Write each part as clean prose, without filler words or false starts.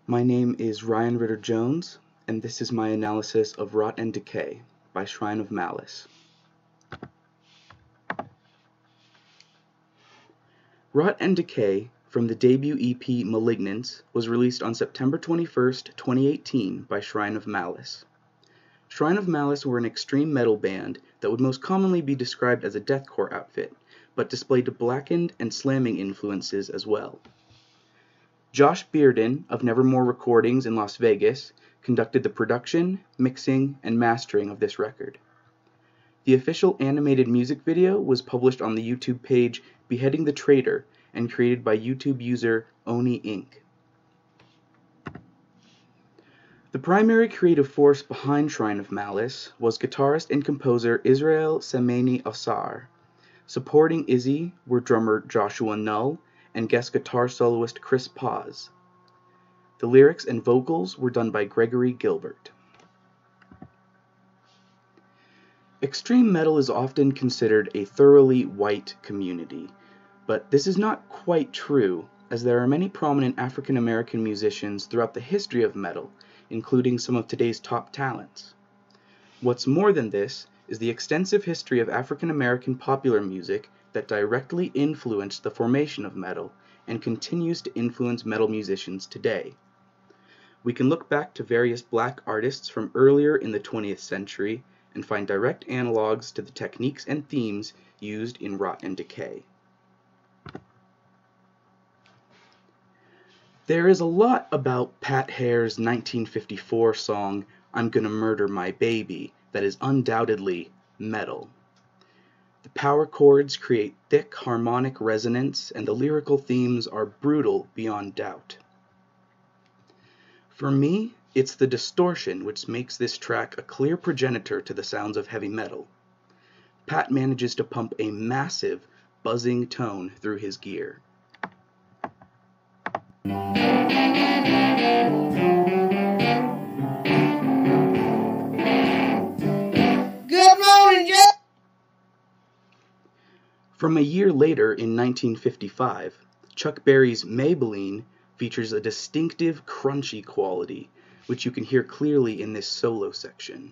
My name is Ryan Ritter-Jones, and this is my analysis of Rot and Decay by Shrine of Malice. Rot and Decay, from the debut EP Malignance, was released on September 21st, 2018 by Shrine of Malice. Shrine of Malice were an extreme metal band that would most commonly be described as a deathcore outfit, but displayed blackened and slamming influences as well. Josh Bearden of Nevermore Recordings in Las Vegas conducted the production, mixing, and mastering of this record. The official animated music video was published on the YouTube page Beheading the Traitor and created by YouTube user Oni Inc. The primary creative force behind Shrine of Malice was guitarist and composer Israel Semeni Osar. Supporting Izzy were drummer Joshua Null and guest guitar soloist Chris Paz. The lyrics and vocals were done by Gregory Gilbert. Extreme metal is often considered a thoroughly white community, but this is not quite true, as there are many prominent African American musicians throughout the history of metal, including some of today's top talents. What's more than this is the extensive history of African American popular music that directly influenced the formation of metal and continues to influence metal musicians today. We can look back to various black artists from earlier in the 20th century and find direct analogs to the techniques and themes used in Rot and Decay. There is a lot about Pat Hare's 1954 song, "I'm Gonna Murder My Baby," that is undoubtedly metal. The power chords create thick harmonic resonance, and the lyrical themes are brutal beyond doubt. For me, it's the distortion which makes this track a clear progenitor to the sounds of heavy metal. Pat manages to pump a massive, buzzing tone through his gear. From a year later in 1955, Chuck Berry's Maybelline features a distinctive crunchy quality, which you can hear clearly in this solo section.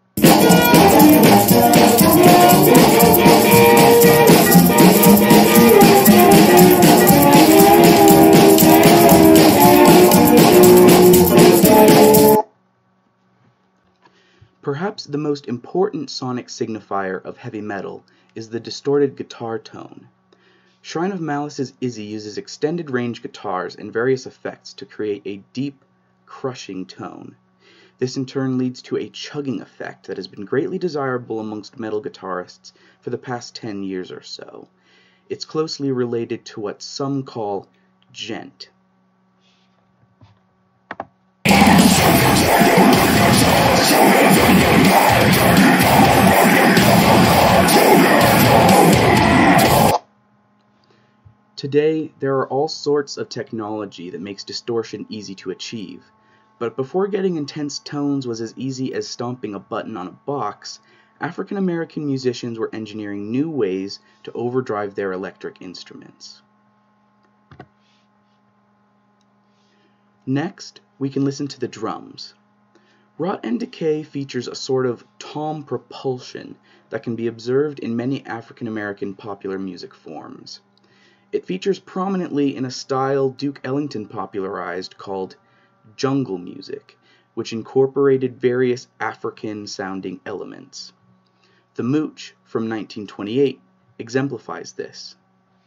Perhaps the most important sonic signifier of heavy metal is the distorted guitar tone. Shrine of Malice's Izzy uses extended range guitars and various effects to create a deep, crushing tone. This in turn leads to a chugging effect that has been greatly desirable amongst metal guitarists for the past 10 years or so. It's closely related to what some call djent. Today, there are all sorts of technology that makes distortion easy to achieve, but before getting intense tones was as easy as stomping a button on a box, African American musicians were engineering new ways to overdrive their electric instruments. Next, we can listen to the drums. Rot and Decay features a sort of tom propulsion that can be observed in many African American popular music forms. It features prominently in a style Duke Ellington popularized called jungle music, which incorporated various African-sounding elements. The Mooch from 1928 exemplifies this.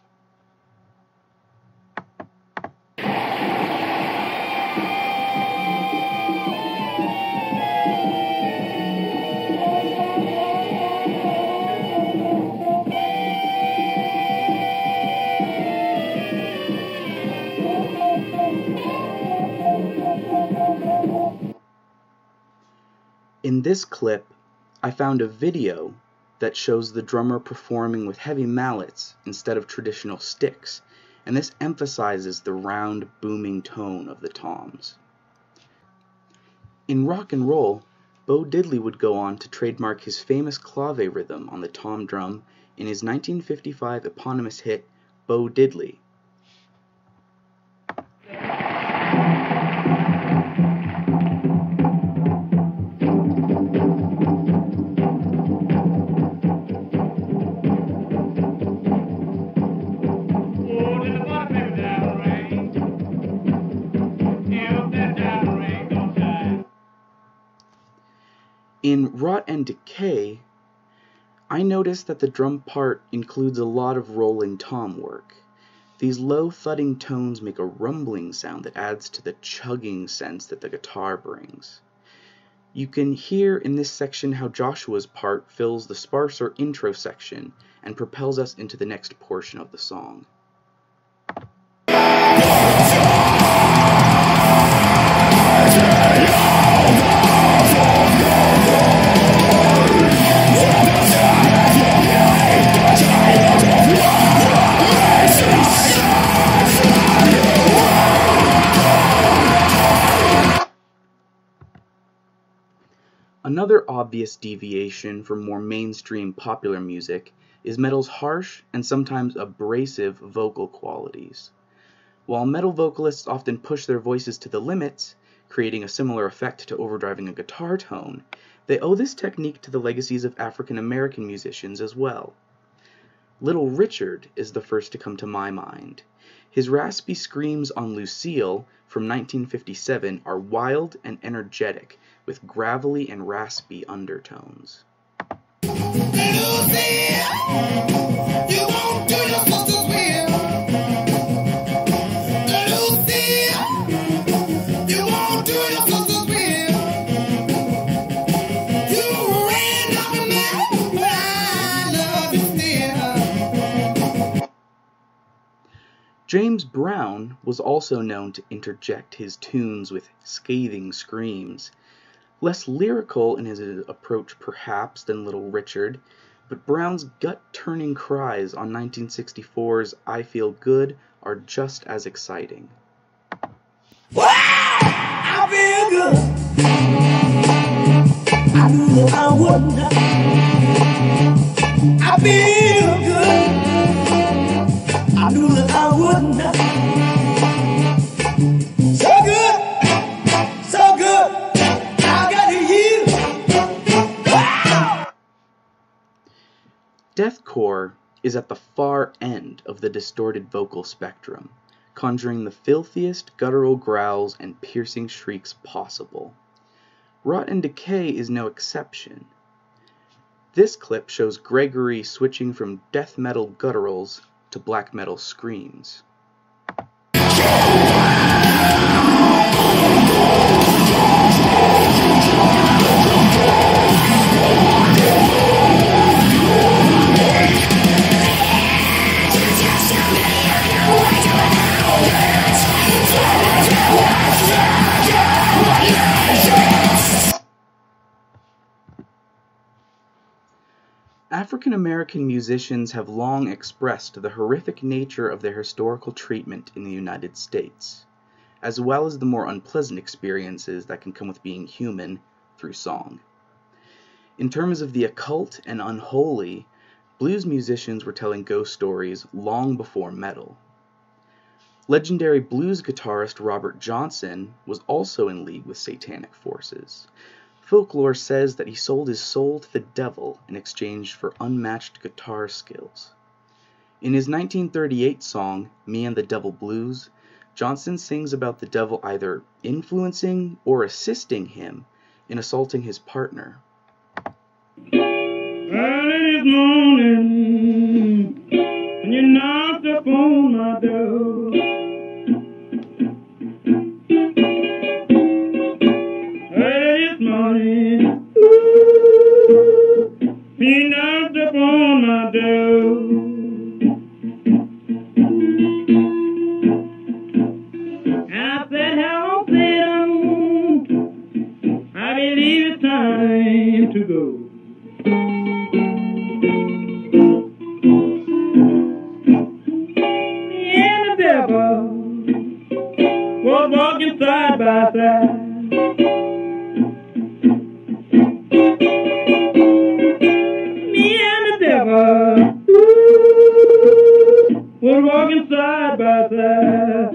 In this clip, I found a video that shows the drummer performing with heavy mallets instead of traditional sticks, and this emphasizes the round, booming tone of the toms. In rock and roll, Bo Diddley would go on to trademark his famous clave rhythm on the tom drum in his 1955 eponymous hit, Bo Diddley. In Rot and Decay, I noticed that the drum part includes a lot of rolling tom work. These low thudding tones make a rumbling sound that adds to the chugging sense that the guitar brings. You can hear in this section how Joshua's part fills the sparser intro section and propels us into the next portion of the song. Another obvious deviation from more mainstream popular music is metal's harsh and sometimes abrasive vocal qualities. While metal vocalists often push their voices to the limits, creating a similar effect to overdriving a guitar tone, they owe this technique to the legacies of African American musicians as well. Little Richard is the first to come to my mind. His raspy screams on Lucille from 1957 are wild and energetic, with gravelly and raspy undertones. James Brown was also known to interject his tunes with scathing screams. Less lyrical in his approach perhaps than Little Richard, but Brown's gut-turning cries on 1964's I Feel Good are just as exciting. I feel good. I knew that I wouldn't. I feel good. I knew that I wouldn't. So good, so good. I got you. Wow. Deathcore is at the far end of the distorted vocal spectrum, conjuring the filthiest guttural growls and piercing shrieks possible. Rot and Decay is no exception. This clip shows Gregory switching from death metal gutturals to black metal screams. African American musicians have long expressed the horrific nature of their historical treatment in the United States, as well as the more unpleasant experiences that can come with being human through song. In terms of the occult and unholy, blues musicians were telling ghost stories long before metal. Legendary blues guitarist Robert Johnson was also in league with satanic forces. Folklore says that he sold his soul to the devil in exchange for unmatched guitar skills. In his 1938 song, Me and the Devil Blues, Johnson sings about the devil either influencing or assisting him in assaulting his partner. Early this morning, when you knocked upon my door, early this morning, you knocked upon my door. I said, hello, Satan, I believe it's time to go. Was walking side by side. Me and the devil was walking side by side.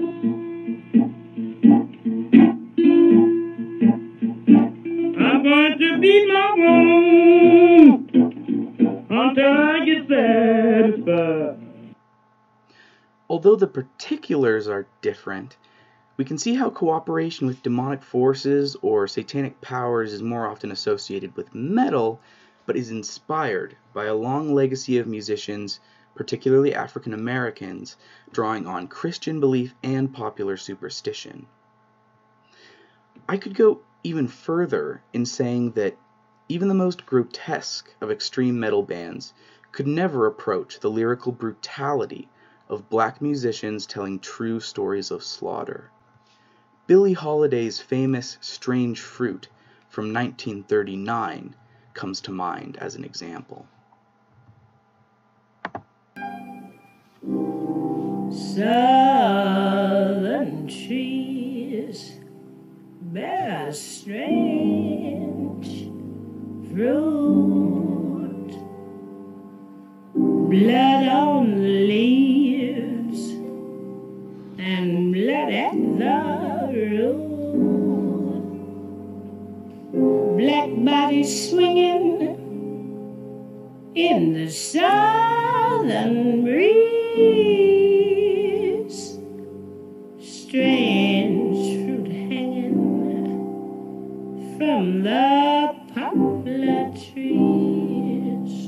I'm going to beat my wound until I get satisfied. Although the particulars are different, We can see how cooperation with demonic forces or satanic powers is more often associated with metal, but is inspired by a long legacy of musicians, particularly African Americans, drawing on Christian belief and popular superstition. I could go even further in saying that even the most grotesque of extreme metal bands could never approach the lyrical brutality of black musicians telling true stories of slaughter. Billie Holiday's famous Strange Fruit from 1939 comes to mind as an example. Southern trees bear strange fruit, blood on the leaves and blood at the root, black bodies swinging in the southern breeze, strange fruit hanging from the poplar trees.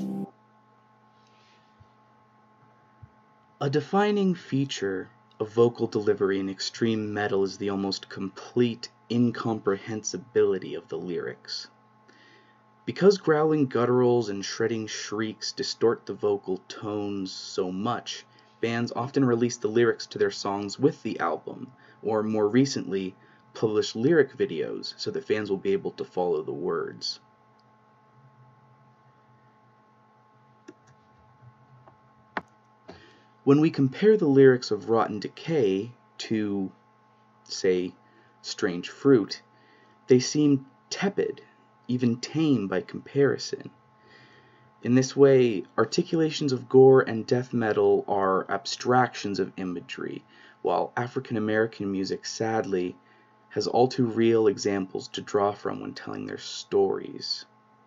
A defining feature of vocal delivery in extreme metal is the almost complete incomprehensibility of the lyrics. Because growling gutturals and shredding shrieks distort the vocal tones so much, bands often release the lyrics to their songs with the album, or more recently, publish lyric videos so that fans will be able to follow the words. When we compare the lyrics of Rotten Decay to, say, Strange Fruit, they seem tepid, even tame by comparison. In this way, articulations of gore and death metal are abstractions of imagery, while African American music, sadly, has all too real examples to draw from when telling their stories.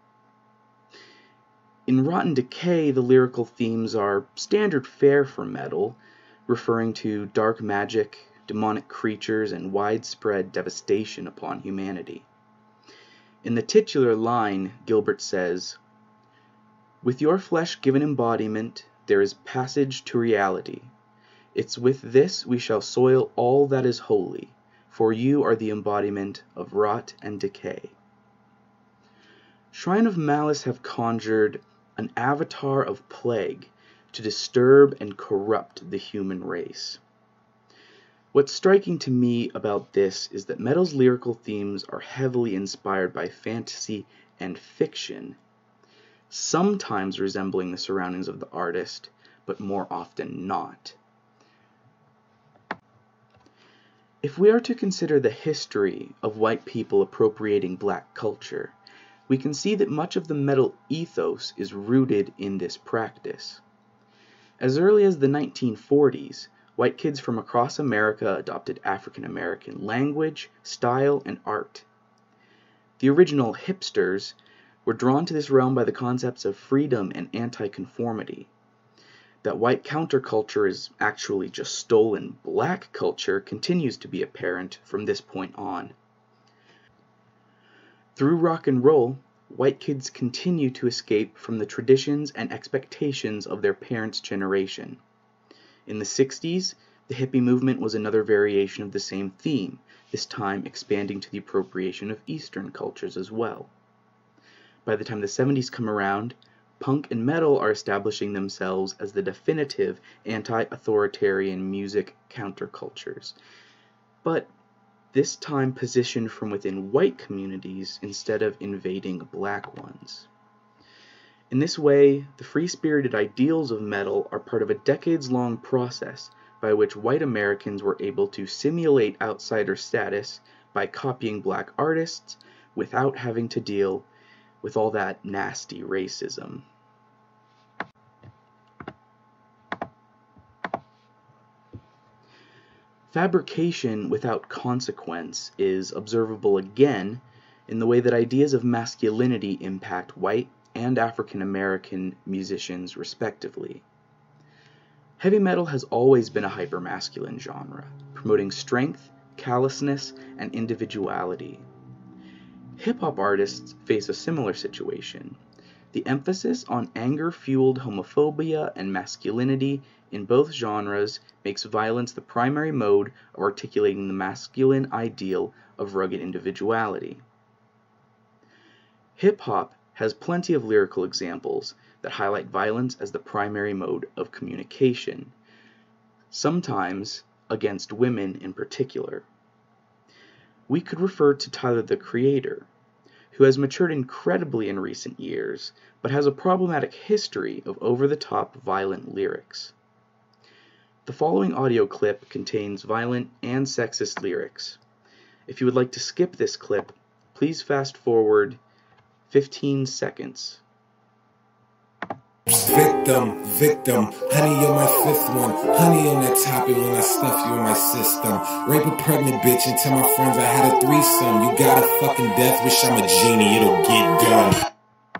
In Rotten Decay, the lyrical themes are standard fare for metal, referring to dark magic, demonic creatures, and widespread devastation upon humanity. In the titular line, Gilbert says, "With your flesh given embodiment, there is passage to reality. It's with this we shall soil all that is holy, for you are the embodiment of rot and decay." Shrine of Malice have conjured an avatar of plague to disturb and corrupt the human race. What's striking to me about this is that metal's lyrical themes are heavily inspired by fantasy and fiction, sometimes resembling the surroundings of the artist, but more often not. If we are to consider the history of white people appropriating black culture, we can see that much of the metal ethos is rooted in this practice. As early as the 1940s, white kids from across America adopted African American language, style, and art. The original hipsters were drawn to this realm by the concepts of freedom and anti-conformity. That white counterculture is actually just stolen black culture continues to be apparent from this point on. Through rock and roll, white kids continue to escape from the traditions and expectations of their parents' generation. In the 60s, the hippie movement was another variation of the same theme, this time expanding to the appropriation of Eastern cultures as well. By the time the 70s come around, punk and metal are establishing themselves as the definitive anti-authoritarian music countercultures, but this time positioned from within white communities instead of invading black ones. In this way, the free-spirited ideals of metal are part of a decades-long process by which white Americans were able to simulate outsider status by copying black artists without having to deal with all that nasty racism. Fabrication without consequence is observable again in the way that ideas of masculinity impact white and African American musicians respectively. Heavy metal has always been a hypermasculine genre, promoting strength, callousness, and individuality. Hip-hop artists face a similar situation. The emphasis on anger-fueled homophobia and masculinity in both genres makes violence the primary mode of articulating the masculine ideal of rugged individuality. Hip-hop has plenty of lyrical examples that highlight violence as the primary mode of communication, sometimes against women in particular. We could refer to Tyler, the Creator, who has matured incredibly in recent years, but has a problematic history of over-the-top violent lyrics. The following audio clip contains violent and sexist lyrics. If you would like to skip this clip, please fast forward 15 seconds. Victim, victim, honey, you're my fifth one. Honey on that topic when I stuff you in my system. Rape a pregnant bitch and tell my friends I had a threesome. You got a fucking death wish, I'm a genie, it'll get done.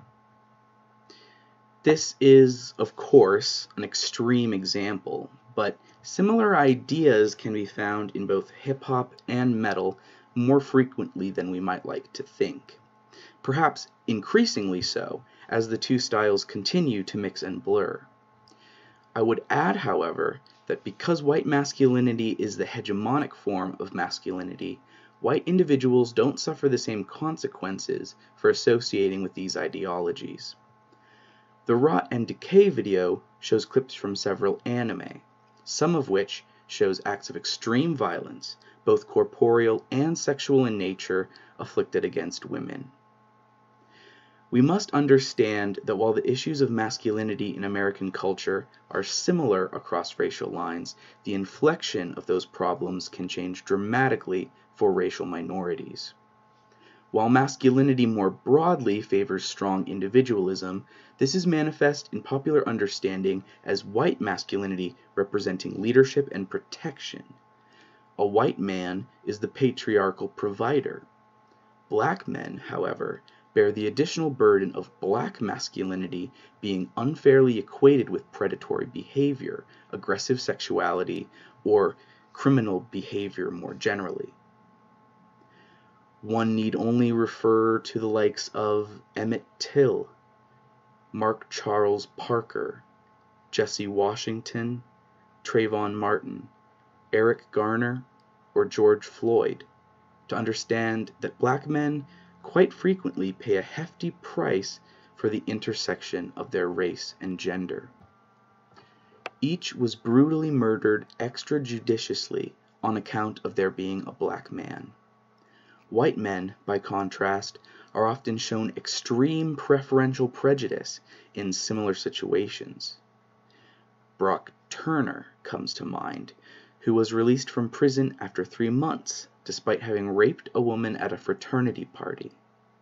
This is, of course, an extreme example, but similar ideas can be found in both hip-hop and metal more frequently than we might like to think. Perhaps increasingly so, as the two styles continue to mix and blur. I would add, however, that because white masculinity is the hegemonic form of masculinity, white individuals don't suffer the same consequences for associating with these ideologies. The Rot and Decay video shows clips from several anime, some of which shows acts of extreme violence, both corporeal and sexual in nature, afflicted against women. We must understand that while the issues of masculinity in American culture are similar across racial lines, the inflection of those problems can change dramatically for racial minorities. While masculinity more broadly favors strong individualism, this is manifest in popular understanding as white masculinity representing leadership and protection. A white man is the patriarchal provider. Black men, however, bear the additional burden of black masculinity being unfairly equated with predatory behavior, aggressive sexuality, or criminal behavior more generally. One need only refer to the likes of Emmett Till, Mark Charles Parker, Jesse Washington, Trayvon Martin, Eric Garner, or George Floyd to understand that black men quite frequently pay a hefty price for the intersection of their race and gender. Each was brutally murdered extrajudiciously on account of their being a black man. White men, by contrast, are often shown extreme preferential prejudice in similar situations. Brock Turner comes to mind, who was released from prison after 3 months, despite having raped a woman at a fraternity party.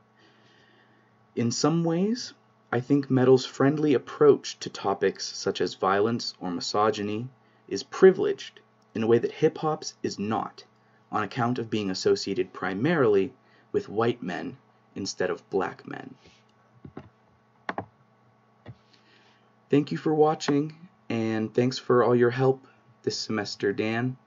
In some ways, I think metal's friendly approach to topics such as violence or misogyny is privileged in a way that hip-hop's is not, on account of being associated primarily with white men instead of black men. Thank you for watching, and thanks for all your help this semester, Dan.